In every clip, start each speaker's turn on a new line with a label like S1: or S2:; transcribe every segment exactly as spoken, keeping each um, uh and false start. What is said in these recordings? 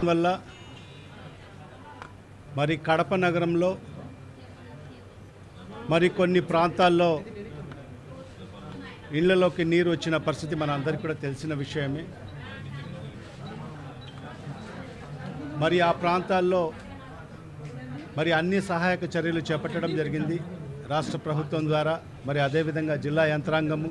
S1: వల్ల మరి కడప నగరంలో మరి కొన్ని ప్రాంతాల్లో ఇళ్లలోకి నీరు వచ్చిన పరిస్థితి మన అందరికీ కూడా తెలిసిన విషయమే. మరి ఆ ప్రాంతాల్లో మరి అన్ని సహాయక చర్యలు చేపట్టడం జరిగింది రాష్ట్ర ప్రభుత్వం ద్వారా. మరి అదేవిధంగా జిల్లా యంత్రాంగము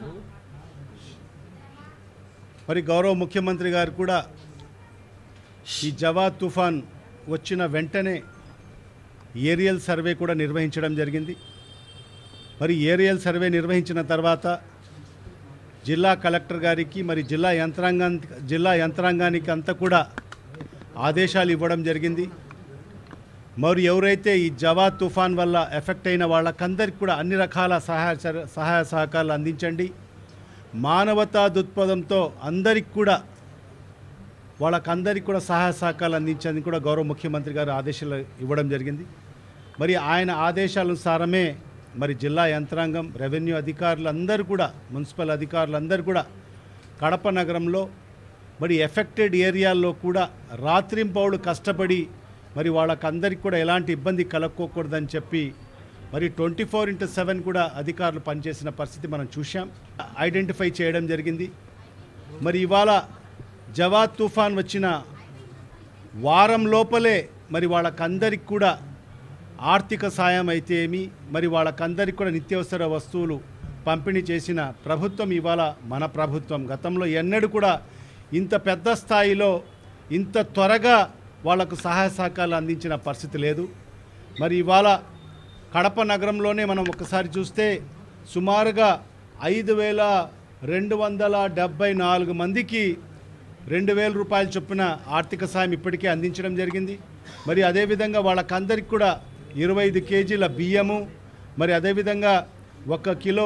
S1: మరి గౌరవ ముఖ్యమంత్రి గారు కూడా ఈ జవాద్ తుఫాన్ వచ్చిన వెంటనే ఏరియల్ సర్వే కూడా నిర్వహించడం జరిగింది. మరి ఏరియల్ సర్వే నిర్వహించిన తర్వాత జిల్లా కలెక్టర్ గారికి మరి జిల్లా యంత్రాంగానికి జిల్లా యంత్రాంగానికి అంతా కూడా ఆదేశాలు ఇవ్వడం జరిగింది. మరి ఎవరైతే ఈ జవాద్ తుఫాన్ వల్ల ఎఫెక్ట్ అయిన వాళ్ళకందరికీ కూడా అన్ని రకాల సహాయ సహాయ సహకారాలు అందించండి. మానవతా దృక్పథంతో అందరికి కూడా వాళ్ళకందరికీ కూడా సహాయ సహకారాలు అందించేందుకు కూడా గౌరవ ముఖ్యమంత్రి గారు ఆదేశాలు ఇవ్వడం జరిగింది. మరి ఆయన ఆదేశానుసారమే మరి జిల్లా యంత్రాంగం, రెవెన్యూ అధికారులందరూ కూడా, మున్సిపల్ అధికారులందరూ కూడా కడప నగరంలో మరి ఎఫెక్టెడ్ ఏరియాల్లో కూడా రాత్రింపౌళ్ళు కష్టపడి మరి వాళ్ళకందరికీ కూడా ఎలాంటి ఇబ్బంది కలక్కోకూడదని చెప్పి మరి ట్వంటీ ఫోర్ ఇంటూ సెవెన్ కూడా అధికారులు పనిచేసిన పరిస్థితి మనం చూసాం, ఐడెంటిఫై చేయడం జరిగింది. మరి ఇవాళ జవాద్ తుఫాన్ వచ్చిన వారం లోపలే మరి వాళ్ళకందరికి కూడా ఆర్థిక సాయం అయితే ఏమి, మరి వాళ్ళకందరికి కూడా నిత్యావసర వస్తువులు పంపిణీ చేసిన ప్రభుత్వం ఇవాళ మన ప్రభుత్వం. గతంలో ఎన్నడూ కూడా ఇంత పెద్ద స్థాయిలో ఇంత త్వరగా వాళ్లకు సహాయ సహకారాలు అందించిన పరిస్థితి లేదు. మరి ఇవాళ కడప నగరంలోనే మనం ఒకసారి చూస్తే సుమారుగా ఐదు వేల రెండు వందల డెబ్బై నాలుగు మందికి రెండు వేల రూపాయల చొప్పున ఆర్థిక సాయం ఇప్పటికే అందించడం జరిగింది. మరి అదేవిధంగా వాళ్ళకందరికి కూడా ఇరవై ఐదు కేజీల బియ్యము, మరి అదేవిధంగా ఒక కిలో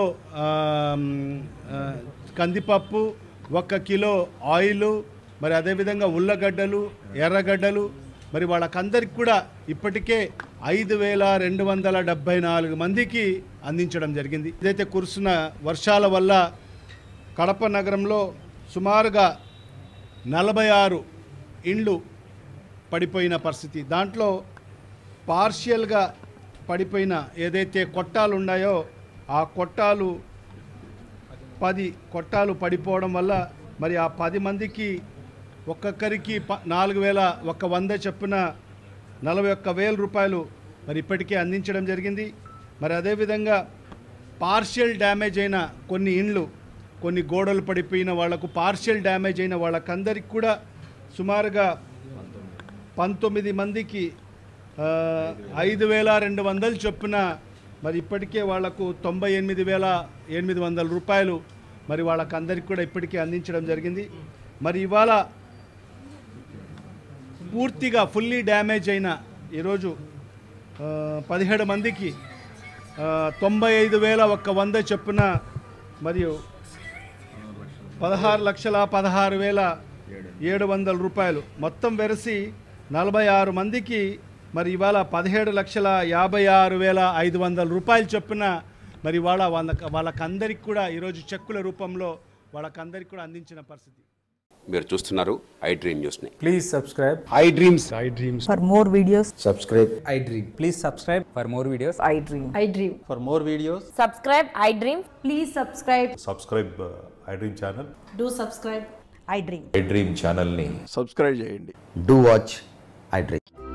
S1: కందిపప్పు, ఒక కిలో ఆయిలు, మరి అదేవిధంగా ఉల్లగడ్డలు, ఎర్రగడ్డలు, మరి వాళ్ళకందరికి కూడా ఇప్పటికే ఐదు వేల రెండు వందల డెబ్బై నాలుగు మందికి అందించడం జరిగింది. ఇదైతే కురుస్తున్న వర్షాల వల్ల కడప నగరంలో సుమారుగా నలభై ఆరు ఇండ్లు పడిపోయిన పరిస్థితి. దాంట్లో పార్షియల్గా పడిపోయిన ఏదైతే కొట్టాలు ఉన్నాయో ఆ కొట్టాలు పది కొట్టాలు పడిపోవడం వల్ల మరి ఆ పది మందికి ఒక్కొక్కరికి ప నాలుగు వేల ఒక వంద చొప్పున నలభై ఒక్క వేల రూపాయలు మరి ఇప్పటికే అందించడం జరిగింది. మరి అదేవిధంగా పార్షియల్ డ్యామేజ్ అయిన కొన్ని ఇండ్లు, కొన్ని గోడలు పడిపోయిన వాళ్లకు పార్షియల్ డ్యామేజ్ అయిన వాళ్ళకందరికి కూడా సుమారుగా పంతొమ్మిది మందికి ఐదు వేల రెండు వందలు చొప్పున మరి ఇప్పటికే వాళ్లకు తొంభై ఎనిమిది వేల ఎనిమిది వందల రూపాయలు మరి వాళ్ళకందరికి కూడా ఇప్పటికే అందించడం జరిగింది. మరి ఇవాళ పూర్తిగా ఫుల్లీ డ్యామేజ్ అయిన ఈరోజు పదిహేడు మందికి తొంభై ఐదు వేల ఒక్క వంద చొప్పున మరియు పదహారు లక్షల పదహారు వేల ఏడు వందల రూపాయలు మొత్తం వెరసి నలభై ఆరు మందికి మరి ఇవాళ పదిహేడు లక్షల యాభై ఆరు వేల ఐదు వందల రూపాయలు చొప్పున మరి వాళ్ళ వాళ్ళ వాళ్ళకందరికి కూడా ఈరోజు చెక్కుల రూపంలో వాళ్ళకందరికి కూడా అందించిన పరిస్థితి.
S2: మీరు చూస్తున్నారు ఐ డ్రీమ్ న్యూస్ ని.
S3: Please subscribe
S2: I dreams.
S3: I dreams.
S4: For more videos,
S3: subscribe I dream. Please subscribe for more videos.
S4: I dream.
S5: I dream.
S3: For more videos
S5: Subscribe, I dream. Please subscribe.
S6: Subscribe I dream channel.
S5: Do subscribe.
S4: I dream.
S6: I dream ఛానల్ని
S7: subscribe చేయండి.
S3: Do watch I dream.